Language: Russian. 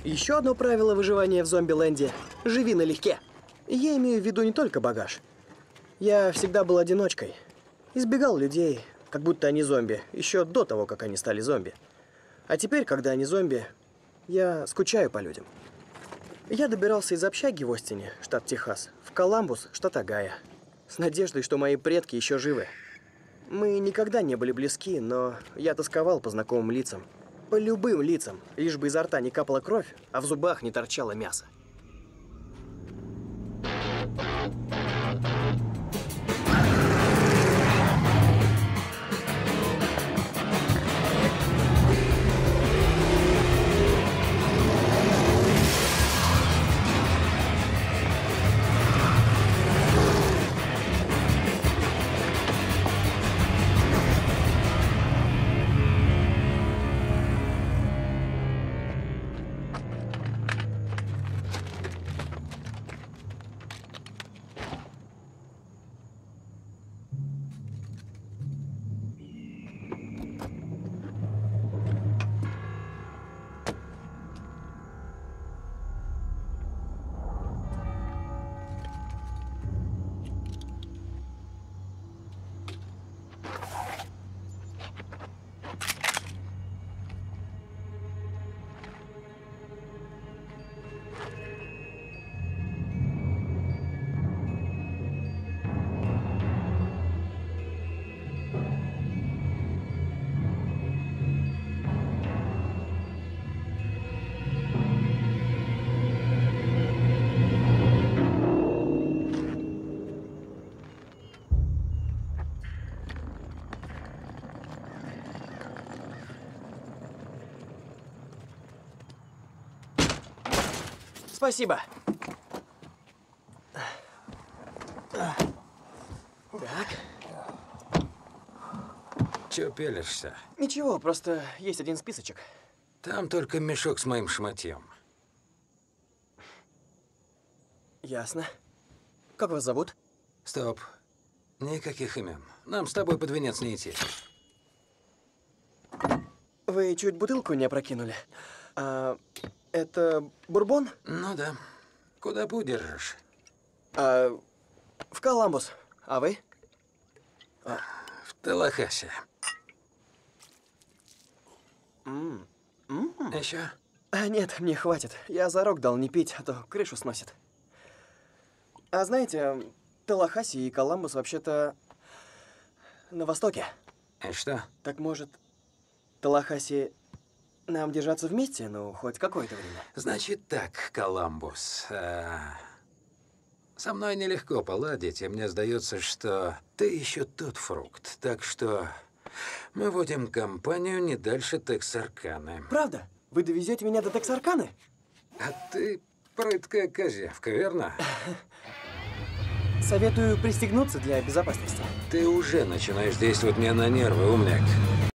Еще одно правило выживания в зомби-ленде – живи налегке. Я имею в виду не только багаж. Я всегда был одиночкой. Избегал людей, как будто они зомби, еще до того, как они стали зомби. А теперь, когда они зомби, я скучаю по людям. Я добирался из общаги в Остине, штат Техас, в Коламбус, штат Огайо, с надеждой, что мои предки еще живы. Мы никогда не были близки, но я тосковал по знакомым лицам. По любым лицам, лишь бы изо рта не капала кровь, а в зубах не торчало мясо. Спасибо. Так. Чё пелишься? Ничего, просто есть один списочек. Там только мешок с моим шматьем. Ясно. Как вас зовут? Стоп. Никаких имен. Нам с тобой под венец не идти. Вы чуть бутылку не опрокинули. Это бурбон? Ну да. Куда будешь? В Коламбус. А вы? В Талахасе. Еще? Нет, мне хватит. Я зарок дал не пить, а то крышу сносит. А знаете, Талахаси и Коламбус вообще-то на востоке. И что? Так может, Талахаси нам держаться вместе, ну, хоть какое-то время? Значит так, Коламбус. Со мной нелегко поладить, и мне сдается, что ты еще тот фрукт. Так что мы водим компанию не дальше Тексарканы. Правда? Вы довезете меня до Тексарканы? А ты прыткая козявка, верно? Советую пристегнуться для безопасности. Ты уже начинаешь действовать мне на нервы, умник.